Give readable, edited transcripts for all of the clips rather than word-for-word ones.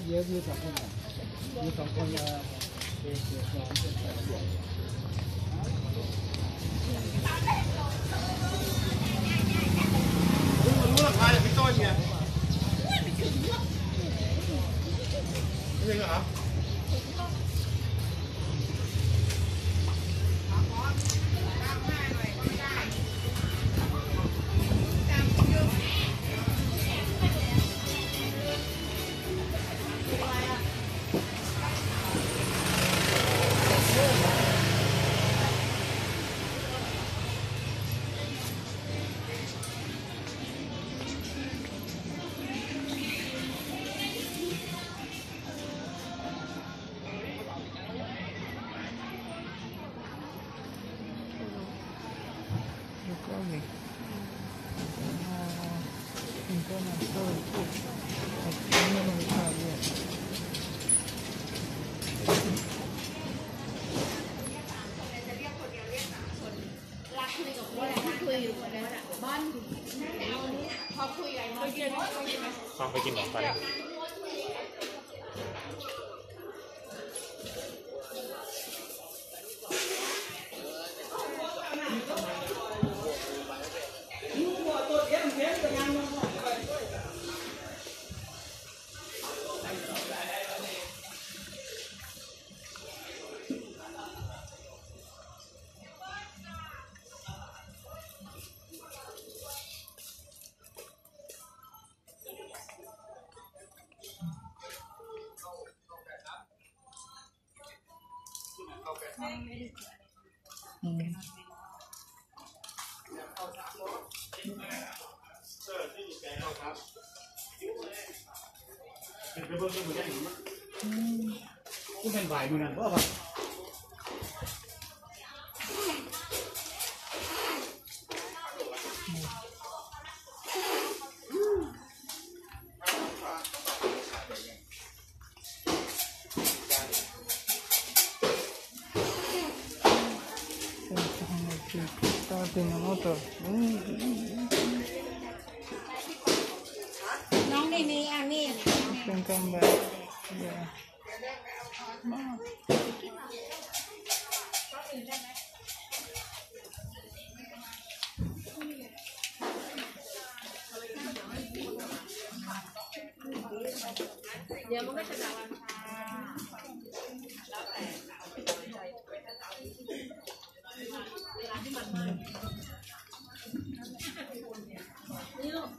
เยอะอยู่2 คนอยู่2 คนเด็กน้องเป็น2 คนรู้ราคาจากพี่ต้นเนี่ยไม่ใช่เหรอฟังไปกินหนมปังกูเป็นไหวมือนั่นเพราะว่าน้องนี่มีอันนี้เป็นกำแบบเดี๋ยวมันก็จะดังแล้วแต่นี่ลูก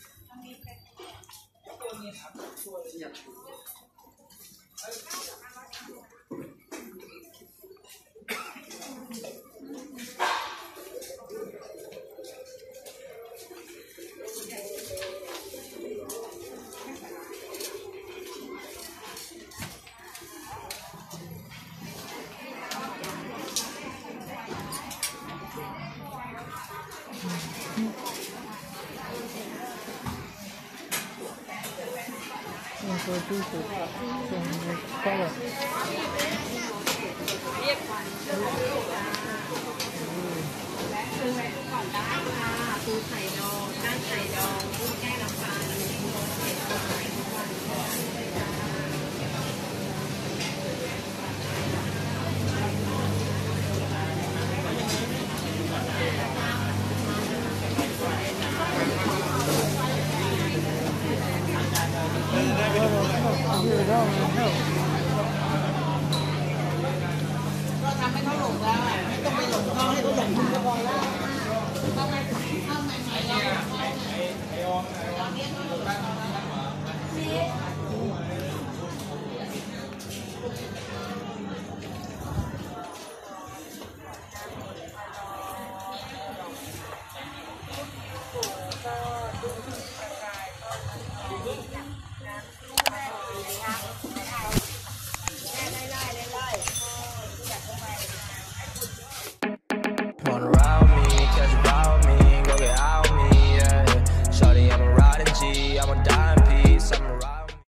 ตัวที่สุดส่งก็เรียกก่อนได้ค่ะปูไข่ดองด้านไข่ดองกุ้งแก้น้ำปลาน้ำจิ้มรสเผ็ดไข่ทุกวันก็ทำให้เขาหลงแล้วไม่ต้องไปหลงเขาให้เขาอย่างนี้ก็พอแล้วเข้าใหม่